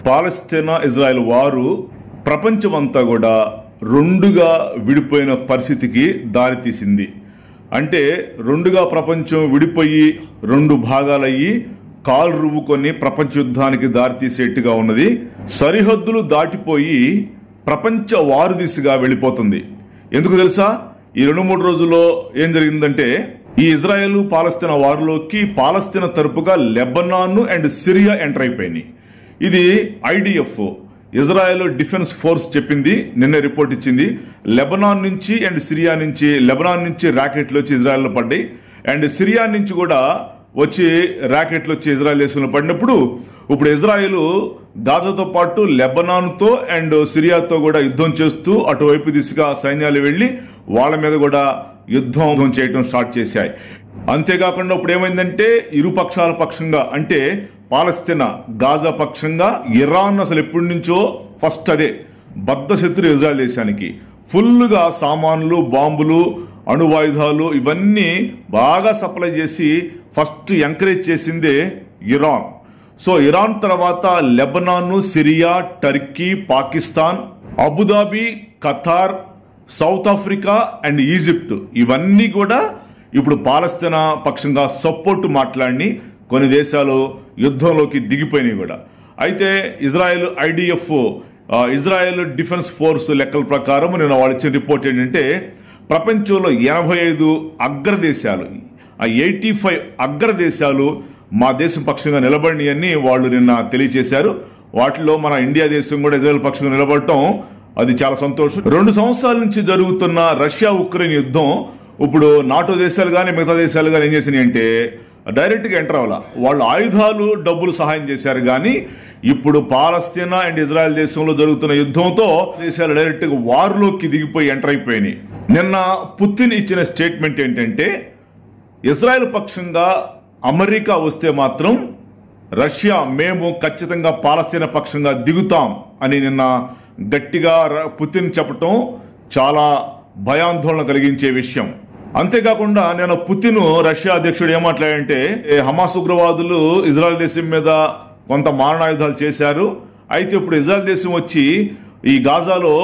పాలస్తీనా Israel వారు ప్రపంచమంతా కూడా రెండుగా విడిపోయిన పరిస్థితికి దారితీసింది. అంటే రెండుగా ప్రపంచం విడిపోయి రెండు భాగాలయ్యి కాలు రువ్వుకొని ప్రపంచ యుద్ధానికి దారితీసేట్టుగా ఉన్నది. సరిహద్దులు దాటిపోయి ప్రపంచ వారు దిశగా వెళ్ళిపోతుంది. ఎందుకు తెలుసా? ఈ 2-3 రోజుల్లో ఏం జరిగిందంటే, ఈ ఇజ్రాయెల్ పాలస్తీనా వారిలోకి పాలస్తీనా తరపుగా లెబనాన్ అండ్ సిరియా ఎంటర్ అయిపోయినాయి. ఇది IDF ఇజ్రాయెల్ డిఫెన్స్ ఫోర్స్ చెప్పింది, నిన్న రిపోర్ట్ ఇచ్చింది. లెబనాన్ నుంచి అండ్ సిరియా నుంచి, లెబనాన్ నుంచి ర్యాకెట్లు వచ్చి ఇజ్రాయెల్లో పడ్డాయి అండ్ సిరియా నుంచి కూడా వచ్చి ర్యాకెట్లు వచ్చి ఇజ్రాయెల్ దేశంలో పడినప్పుడు ఇప్పుడు ఇజ్రాయెల్ గాజాతో పాటు లెబనాన్తో అండ్ సిరియాతో కూడా యుద్ధం చేస్తూ అటువైపు దిశగా సైన్యాలు వెళ్లి వాళ్ళ మీద కూడా యుద్ధం చేయడం స్టార్ట్ చేశాయి. అంతేకాకుండా ఇప్పుడు ఏమైందంటే ఇరు పక్షాల పక్షంగా అంటే పాలస్తీనా గాజా పక్షంగా ఇరాన్ అసలు ఎప్పటి నుంచో ఫస్ట్ అదే బద్ధ శత్రు ఇజ్రాయెల్ దేశానికి ఫుల్గా సామాన్లు, బాంబులు, అణువాయుధాలు ఇవన్నీ బాగా సప్లై చేసి ఫస్ట్ ఎంకరేజ్ చేసిందే ఇరాన్. సో ఇరాన్ తర్వాత Lebanon, Syria, Turkey, Pakistan, Abu Dhabi, Qatar, South Africa and Egypt ఇవన్నీ కూడా ఇప్పుడు పాలస్తీనా పక్షంగా సపోర్ట్ మాట్లాడి కొన్ని దేశాలు యుద్ధంలోకి దిగిపోయినాయి కూడా. అయితే Israel IDF Israel defence force లెక్కల ప్రకారం నేను వాళ్ళు ఇచ్చిన రిపోర్ట్ ఏంటంటే ప్రపంచంలో 85 అగ్రదేశాలు, 85 అగ్రదేశాలు మా దేశం పక్షంగా నిలబడి అని వాళ్ళు నిన్న తెలియజేశారు. వాటిలో మన ఇండియా దేశం కూడా ఇజ్రాయెల్ పక్షంగా నిలబడటం అది చాలా సంతోషం. 2 సంవత్సరాల నుంచి జరుగుతున్న రష్యా ఉక్రెయిన్ యుద్ధం ఇప్పుడు నాటో దేశాలు కానీ మిగతా దేశాలు కానీ ఏం చేసినాయి అంటే డైరెక్ట్గా ఎంటర్ అవ్వాల. వాళ్ళు ఆయుధాలు, డబ్బులు సహాయం చేశారు. కానీ ఇప్పుడు పాలస్తీనా అండ్ ఇజ్రాయెల్ దేశంలో జరుగుతున్న యుద్ధంతో దేశాలు డైరెక్ట్గా వార్లోకి దిగిపోయి ఎంటర్ అయిపోయినాయి. నిన్న పుతిన్ ఇచ్చిన స్టేట్మెంట్ ఏంటంటే ఇజ్రాయెల్ పక్షంగా అమెరికా వస్తే మాత్రం రష్యా మేము ఖచ్చితంగా పాలస్తీనా పక్షంగా దిగుతాం అని నిన్న గట్టిగా పుతిన్ చెప్పటం చాలా భయాందోళన కలిగించే విషయం. అంతేకాకుండా నేను పుతిన్ రష్యా అధ్యక్షుడు ఏమాట్లాడంటే హమాస్ ఉగ్రవాదులు ఇజ్రాయెల్ దేశం మీద కొంత మారణాయుధాలు చేశారు. అయితే ఇప్పుడు ఇజ్రాయెల్ దేశం వచ్చి ఈ గాజాలో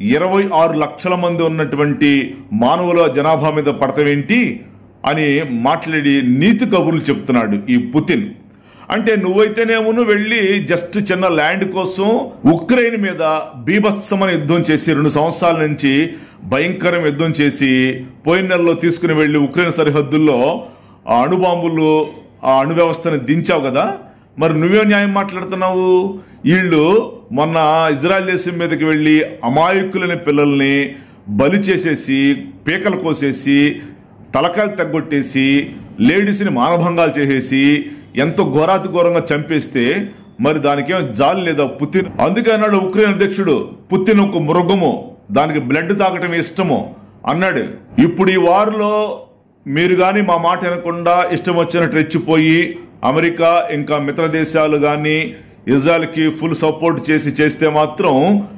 26 లక్షల మంది ఉన్నటువంటి మానవుల జనాభా మీద పడతావేంటి అని మాట్లాడి నీతి కబుర్లు చెప్తున్నాడు ఈ పుతిన్. అంటే నువ్వైతేనేమో వెళ్ళి జస్ట్ చిన్న ల్యాండ్ కోసం ఉక్రెయిన్ మీద బీభత్సమైన యుద్ధం చేసి 2 సంవత్సరాల నుంచి భయంకరం యుద్ధం చేసి పోయిన నెలలో తీసుకుని వెళ్ళి ఉక్రెయిన్ సరిహద్దుల్లో ఆ అణుబాంబులు, ఆ అణు వ్యవస్థను దించావు కదా, మరి నువ్వే న్యాయం మాట్లాడుతున్నావు? వీళ్ళు మొన్న ఇజ్రాయెల్ దేశం మీదకి వెళ్ళి అమాయకులని పిల్లల్ని బలి చేసేసి, పీకలు కోసేసి, తలకాయలు తగ్గొట్టేసి, లేడీస్ని మానభంగాలు చేసేసి ఎంతో ఘోరాతి ఘోరంగా చంపేస్తే మరి దానికేం జాలి లేదా పుతిన్? అందుకే అన్నాడు ఉక్రెయిన్ అధ్యక్షుడు, పుతిన్ ఒక మృగము, దానికి బ్లడ్ తాగటం ఇష్టము అన్నాడు. ఇప్పుడు ఈ వారిలో మీరు కానీ మా మాట వినకుండా ఇష్టం వచ్చినట్టు రెచ్చిపోయి అమెరికా ఇంకా మిత్ర దేశాలు కానీ ఇజ్రాయెల్కి ఫుల్ సపోర్ట్ చేస్తే మాత్రం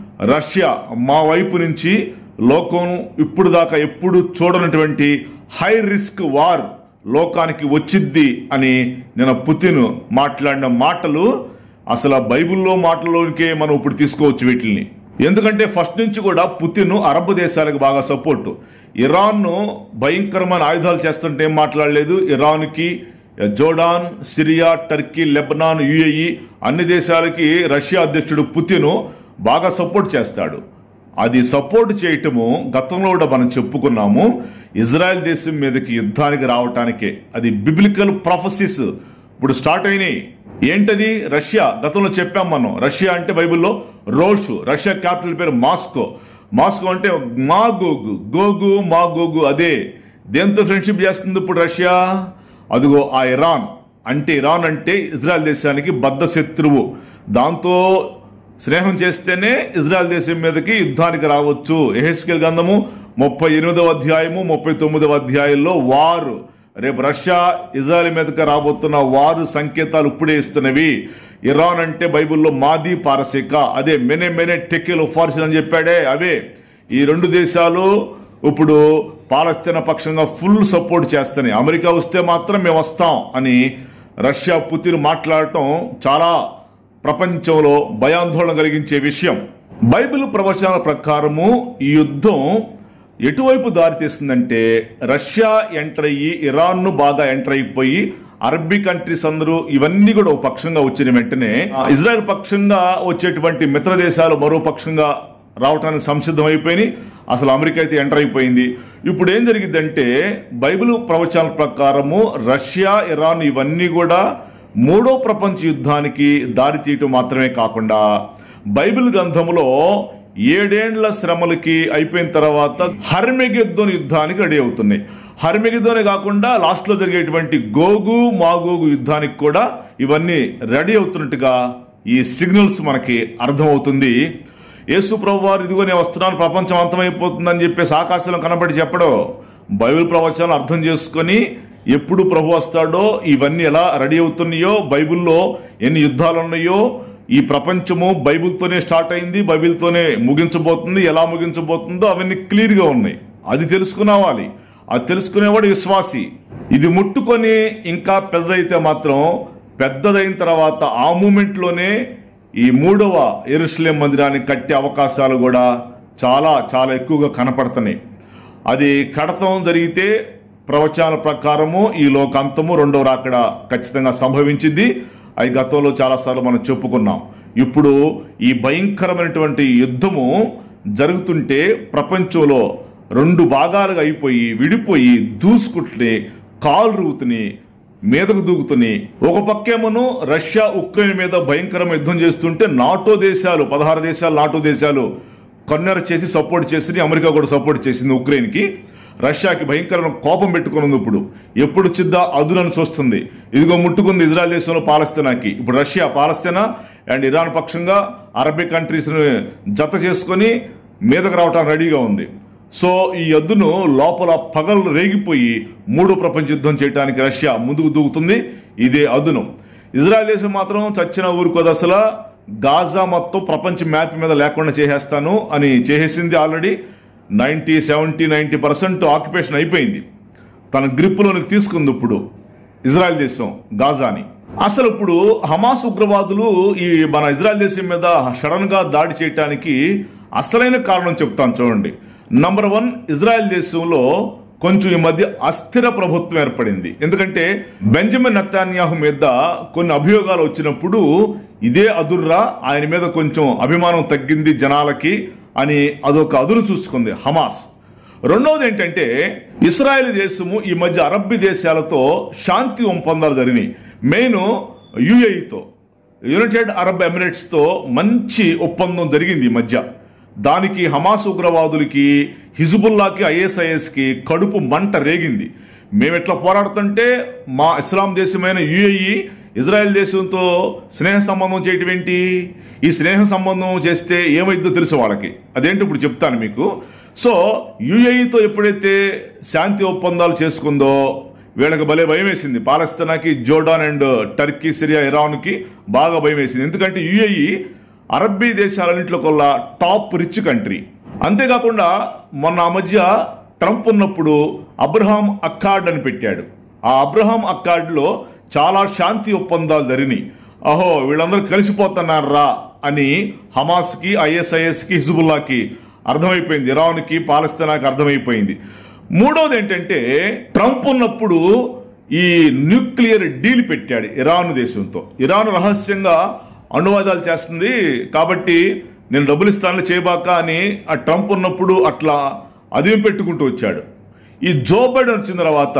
రష్యా మా వైపు నుంచి లోకం ఇప్పుడు దాకా ఎప్పుడు చూడనటువంటి హై రిస్క్ వార్ లోకానికి వచ్చిద్ది అని నేను పుతిన్ మాట్లాడిన మాటలు అసలు బైబిల్లో మాటల్లోనికే మనం ఇప్పుడు తీసుకోవచ్చు వీటిని. ఎందుకంటే ఫస్ట్ నుంచి కూడా పుతిన్ అరబ్ దేశాలకు బాగా సపోర్టు. ఇరాన్ను భయంకరమైన ఆయుధాలు చేస్తుంటే ఏం మాట్లాడలేదు. ఇరాన్కి, Jordan, Syria, Turkey, Lebanon, UAE అన్ని దేశాలకి రష్యా అధ్యక్షుడు పుతిన్ బాగా సపోర్ట్ చేస్తాడు. అది సపోర్ట్ చేయటము గతంలో కూడా మనం చెప్పుకున్నాము. ఇజ్రాయెల్ దేశం మీదకి యుద్ధానికి రావటానికే అది బిబ్లికల్ ప్రాఫెసీస్ ఇప్పుడు స్టార్ట్ అయినాయి. ఏంటది? రష్యా గతంలో చెప్పాం మనం. రష్యా అంటే బైబిల్లో రోషు, రష్యా క్యాపిటల్ పేరు మాస్కో. మాస్కో అంటే మాగోగు, గోగు మాగోగు. అదే దేంతో ఫ్రెండ్షిప్ చేస్తుంది ఇప్పుడు రష్యా? అదిగో ఆ ఇరాన్ అంటే ఇజ్రాయెల్ దేశానికి బద్ధ శత్రువు. దాంతో స్నేహం చేస్తేనే ఇజ్రాయెల్ దేశం మీదకి యుద్ధానికి రావచ్చు. యెహెజ్కేలు గ్రంథము 38వ అధ్యాయము 39వ అధ్యాయంలో వారు రేపు రష్యా ఇజ్రాయెల్ మీదకి రాబోతున్న వారు సంకేతాలు ఇప్పుడే ఇస్తున్నవి. ఇరాన్ అంటే బైబిల్లో మాది పారసిక, అదే మెనే టెకెల్ ఫార్సిన్ అని చెప్పాడే అవే. ఈ 2 దేశాలు ఇప్పుడు పాలస్తీనా పక్షంగా ఫుల్ సపోర్ట్ చేస్తున్నాయి. అమెరికా వస్తే మాత్రం మేము వస్తాం అని రష్యా పుతిన్ మాట్లాడటం చాలా ప్రపంచంలో భయాందోళన కలిగించే విషయం. బైబిల్ ప్రవచనాల ప్రకారము ఈ యుద్ధం ఎటువైపు దారితీస్తుందంటే రష్యా ఎంటర్ అయ్యి ఇరాన్ను బాగా ఎంటర్ అయిపోయి అరబ్బీ కంట్రీస్ అందరూ ఇవన్నీ కూడా ఒక పక్షంగా వచ్చిన వెంటనే ఇజ్రాయెల్ పక్షంగా వచ్చేటువంటి మిత్ర దేశాలు మరో పక్షంగా రావడానికి సంసిద్ధమైపోయినాయి. అసలు అమెరికా అయితే ఎంటర్ అయిపోయింది. ఇప్పుడు ఏం జరిగిందంటే బైబిల్ ప్రవచనాల ప్రకారము రష్యా ఇరాన్ ఇవన్నీ కూడా మూడో ప్రపంచ యుద్ధానికి దారి తీయటం మాత్రమే కాకుండా బైబిల్ గ్రంథంలో 7 ఏండ్ల శ్రమలకి అయిపోయిన తర్వాత హర్మెగెద్దోను యుద్ధానికి రెడీ అవుతున్నాయి. హర్మెగెద్దోనే కాకుండా లాస్ట్లో జరిగేటువంటి గోగు మాగోగు యుద్ధానికి కూడా ఇవన్నీ రెడీ అవుతున్నట్టుగా ఈ సిగ్నల్స్ మనకి అర్థమవుతుంది. యేసు ప్రభువారు ఇదిగో నేను వస్తున్నాను, ప్రపంచం అంతమైపోతుందని చెప్పేసి ఆకాశంలో కనబడి చెప్పడం, బైబిల్ ప్రవచనాలు అర్థం చేసుకొని ఎప్పుడు ప్రభు వస్తాడో ఇవన్నీ ఎలా రెడీ అవుతున్నాయో, బైబిల్లో ఎన్ని యుద్ధాలు ఉన్నాయో, ఈ ప్రపంచము బైబిల్తోనే స్టార్ట్ అయింది, బైబిల్తోనే ముగించబోతుంది, ఎలా ముగించబోతుందో అవన్నీ క్లియర్గా ఉన్నాయి. అది తెలుసుకునేవాలి. అది తెలుసుకునేవాడు విశ్వాసి. ఇది ముట్టుకొని ఇంకా పెద్దదైతే మాత్రం పెద్దదైన తర్వాత ఆ మూమెంట్లోనే ఈ 3వ యెరూషలేం మందిరాన్ని కట్టే అవకాశాలు కూడా చాలా చాలా ఎక్కువగా కనపడుతున్నాయి. అది కడతం జరిగితే ప్రవచనాల ప్రకారము ఈ లోకాంతము 2వ రాకడ ఖచ్చితంగా సంభవించింది. అది గతంలో చాలాసార్లు మనం చెప్పుకున్నాం. ఇప్పుడు ఈ భయంకరమైనటువంటి యుద్ధము జరుగుతుంటే ప్రపంచంలో 2 భాగాలుగా అయిపోయి విడిపోయి దూసుకుంటే కాలు రూతుని మీదకు దూకుతుని ఒక పక్కేమను రష్యా ఉక్రెయిన్ మీద భయంకరమైన యుద్ధం చేస్తుంటే నాటో దేశాలు 16 దేశాలు నాటో దేశాలు కన్నెర చేసి సపోర్ట్ చేసి అమెరికా కూడా సపోర్ట్ చేసింది ఉక్రెయిన్కి. రష్యాకి భయంకరమైన కోపం పెట్టుకున్నది. ఇప్పుడు ఎప్పుడు చిద్దా అదునని చూస్తుంది. ఇదిగో ముట్టుకుంది ఇజ్రాయెల్ దేశంలో పాలస్తీనాకి. ఇప్పుడు రష్యా పాలస్తీనా అండ్ ఇరాన్ పక్షంగా అరబీ కంట్రీస్ని జత చేసుకొని మీదకు రావడానికి రెడీగా ఉంది. సో ఈ యుద్ధను లోపల పగలు రేగిపోయి 3వ ప్రపంచ యుద్ధం చేయడానికి రష్యా ముందుకు దూకుతుంది. ఇదే అదును. ఇజ్రాయెల్ దేశం మాత్రం చచ్చిన ఊరుకోదు. అసలు గాజా మొత్తం ప్రపంచ మ్యాప్ మీద లేకుండా చేసేస్తాను అని చేసేసింది. ఆల్రెడీ 90% ఆక్యుపేషన్ అయిపోయింది. తన గ్రిప్పులోనికి తీసుకుంది ఇప్పుడు ఇజ్రాయెల్ దేశం గాజాని. అసలు ఇప్పుడు హమాస్ ఉగ్రవాదులు ఈ మన ఇజ్రాయెల్ దేశం మీద సడన్ గా దాడి చేయడానికి అసలైన కారణం చెప్తాను చూడండి. నంబర్ 1, ఇజ్రాయెల్ దేశంలో కొంచెం ఈ మధ్య అస్థిర ప్రభుత్వం ఏర్పడింది. ఎందుకంటే బెంజమిన్ నెతన్యాహు మీద కొన్ని అభియోగాలు వచ్చినప్పుడు ఇదే అదుర్రా ఆయన మీద కొంచెం అభిమానం తగ్గింది జనాలకి అని అదొక అదురు చూసుకుంది హమాస్. రెండవది ఏంటంటే ఇస్రాయేల్ దేశము ఈ మధ్య అరబ్బీ దేశాలతో శాంతి ఒప్పందాలు జరిగినాయి. మెయిన్ యుఏఈతో, యునైటెడ్ అరబ్ ఎమిరేట్స్తో మంచి ఒప్పందం జరిగింది ఈ మధ్య. దానికి హమాస్ ఉగ్రవాదులకి హిజ్బుల్లాకి ఐఎస్ఐఎస్కి కడుపు మంట రేగింది. మేము ఎట్లా పోరాడుతుంటే మా ఇస్లాం దేశమైన యుఏఈ ఇజ్రాయెల్ దేశంతో స్నేహ సంబంధం చేయటం ఏంటి? ఈ స్నేహ సంబంధం చేస్తే ఏమైందో తెలుసు వాళ్ళకి. అదేంటి ఇప్పుడు చెప్తాను మీకు. సో యుఏఈతో ఎప్పుడైతే శాంతి ఒప్పందాలు చేసుకుందో వీళ్ళకి భలే భయం వేసింది. పాలస్తీనాకి, జోర్డాన్ అండ్ టర్కీ, సిరియా, ఇరాన్కి బాగా భయం వేసింది. ఎందుకంటే యుఏఈ అరబ్బీ దేశాలన్నింటిలో కొల్లా టాప్ రిచ్ కంట్రీ. అంతేకాకుండా మొన్న ఆ మధ్య ట్రంప్ ఉన్నప్పుడు అబ్రహాం అక్కార్డ్ అని పెట్టాడు. ఆ అబ్రహాం అక్కార్డ్లో చాలా శాంతి ఒప్పందాలు జరిగినాయి. అహో వీళ్ళందరూ కలిసిపోతున్నారా అని హమాస్కి, ఐఎస్ఐఎస్కి, హిజ్బుల్లాకి అర్థమైపోయింది. ఇరాన్కి, పాలస్తీనాకి అర్థమైపోయింది. మూడోది ఏంటంటే ట్రంప్ ఉన్నప్పుడు ఈ న్యూక్లియర్ డీల్ పెట్టాడు ఇరాన్ దేశంతో. ఇరాన్ రహస్యంగా అణువాదాలు చేస్తుంది కాబట్టి నేను డబ్బులు ఇస్తాను చేయబాక అని ఆ ట్రంప్ ఉన్నప్పుడు అట్లా అదేం పెట్టుకుంటూ వచ్చాడు. ఈ జో బైడెన్ వచ్చిన తర్వాత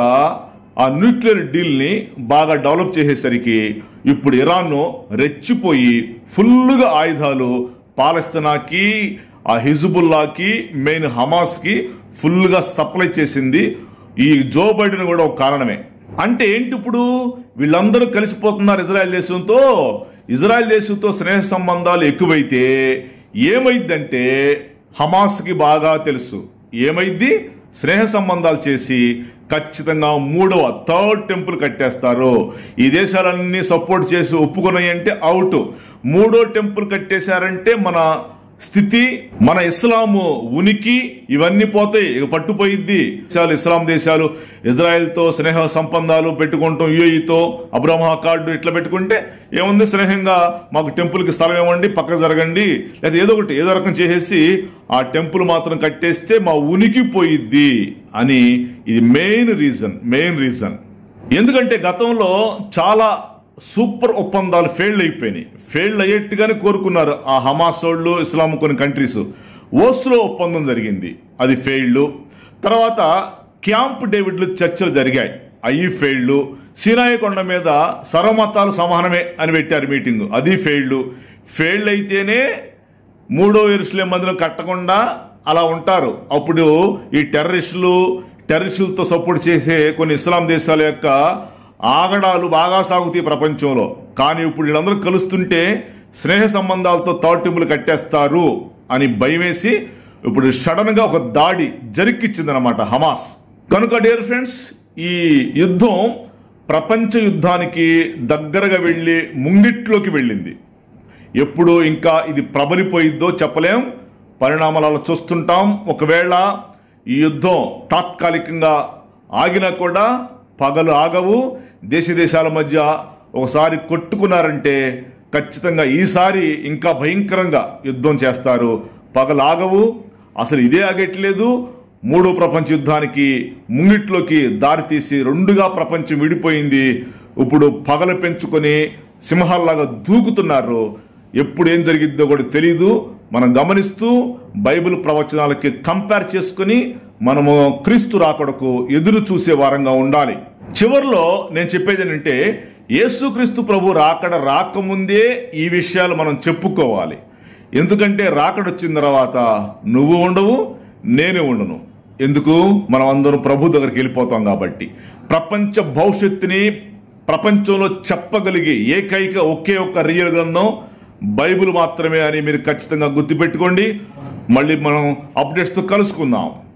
ఆ న్యూక్లియర్ డీల్ని బాగా డెవలప్ చేసేసరికి ఇప్పుడు ఇరాన్ రెచ్చిపోయి ఫుల్గా ఆయుధాలు పాలస్తీనాకి, ఆ హిజ్బుల్లాకి, మెయిన్ హమాస్కి ఫుల్గా సప్లై చేసింది. ఈ జో బైడెన్ కూడా ఒక కారణమే. అంటే ఏంటి, ఇప్పుడు వీళ్ళందరూ కలిసిపోతున్నారు ఇజ్రాయెల్ దేశంతో. ఇజ్రాయెల్ దేశంతో స్నేహ సంబంధాలు ఎక్కువైతే ఏమైందంటే హమాస్కి బాగా తెలుసు ఏమైంది. స్నేహ సంబంధాలు చేసి ఖచ్చితంగా 3వ టెంపుల్ కట్టేస్తారు. ఈ దేశాలన్నీ సపోర్ట్ చేసి ఒప్పుకున్నాయంటే అవుట్. 3వ టెంపుల్ కట్టేశారంటే మన స్థితి, మన ఇస్లాము ఉనికి ఇవన్నీ పోతాయి. ఇక పట్టుపోయిద్ది. ఇస్లాం దేశాలు ఇజ్రాయెల్తో స్నేహ సంబంధాలు పెట్టుకుంటాం, యుఏఈతో అబ్రహం కార్డు ఇట్లా పెట్టుకుంటే ఏముంది, స్నేహంగా మాకు టెంపుల్కి స్థలం ఇవ్వండి, పక్కకు జరగండి, లేదా ఏదో ఒకటి ఏదో రకం చేసేసి ఆ టెంపుల్ మాత్రం కట్టేస్తే మా ఉనికి పోయిద్ది అని. ఇది మెయిన్ రీజన్. ఎందుకంటే గతంలో చాలా సూపర్ ఒప్పందాలు ఫెయిల్ అయిపోయినాయి. ఫెయిల్ అయ్యేట్టుగానే కోరుకున్నారు ఆ హమాస్ వాళ్ళు, ఇస్లాం కొన్ని కంట్రీస్. ఓస్లో ఒప్పందం జరిగింది, అది ఫెయిల్డ్. తర్వాత క్యాంప్ డేవిడ్లు చర్చలు జరిగాయి, అవి ఫెయిల్డ్. సీనాయి కొండ మీద సర్వమతాలు సమానమే అని పెట్టారు మీటింగ్, అది ఫెయిల్డ్ అయితేనే మూడో యెరూషలేము మందిరం కట్టకుండా అలా ఉంటారు. అప్పుడు ఈ టెర్రరిస్టులతో సపోర్ట్ చేసే కొన్ని ఇస్లాం దేశాల యొక్క ఆగడాలు బాగా సాగుతాయి ప్రపంచంలో. కానీ ఇప్పుడు వీళ్ళందరూ కలుస్తుంటే స్నేహ సంబంధాలతో తాటింపులు కట్టేస్తారు అని భయమేసి ఇప్పుడు సడన్ గా ఒక దాడి జరిక్కిచ్చిందనమాట హమాస్. కనుక డియర్ ఫ్రెండ్స్, ఈ యుద్ధం ప్రపంచ యుద్ధానికి దగ్గరగా వెళ్ళి ముంగిట్లోకి వెళ్ళింది. ఎప్పుడు ఇంకా ఇది ప్రబలిపోయిద్దో చెప్పలేం, పరిణామాలు అలా చూస్తుంటాం. ఒకవేళ ఈ యుద్ధం తాత్కాలికంగా ఆగినా కూడా పగలు ఆగవు. దేశాల మధ్య ఒకసారి కొట్టుకున్నారంటే ఖచ్చితంగా ఈసారి ఇంకా భయంకరంగా యుద్ధం చేస్తారు. పగలు ఆగవు, అసలు ఇదే ఆగట్లేదు. మూడో ప్రపంచ యుద్ధానికి ముంగిట్లోకి దారితీసి రెండుగా ప్రపంచం విడిపోయింది. ఇప్పుడు పగలు పెంచుకొని సింహాల్లాగా దూకుతున్నారు. ఎప్పుడు ఏం జరిగిద్దో కూడా తెలీదు. మనం గమనిస్తూ బైబిల్ ప్రవచనాలకి కంపేర్ చేసుకుని మనము క్రీస్తు రాకడకు ఎదురు చూసే వారంగా ఉండాలి. చివరిలో నేను చెప్పేది ఏంటంటే, యేసుక్రీస్తు ప్రభు రాకముందే ఈ విషయాలు మనం చెప్పుకోవాలి. ఎందుకంటే రాకడొచ్చిన తర్వాత నువ్వు ఉండవు, నేను ఉండను. ఎందుకు? మనం అందరం ప్రభు దగ్గరికి వెళ్ళిపోతాం కాబట్టి. ప్రపంచ భవిష్యత్తుని ప్రపంచంలో చెప్పగలిగే ఒకే ఒక్క రియల్ గ్రంథం బైబిల్ మాత్రమే అని మీరు ఖచ్చితంగా గుర్తుపెట్టుకోండి. మళ్ళీ మనం అప్డేట్స్తో కలుసుకుందాం.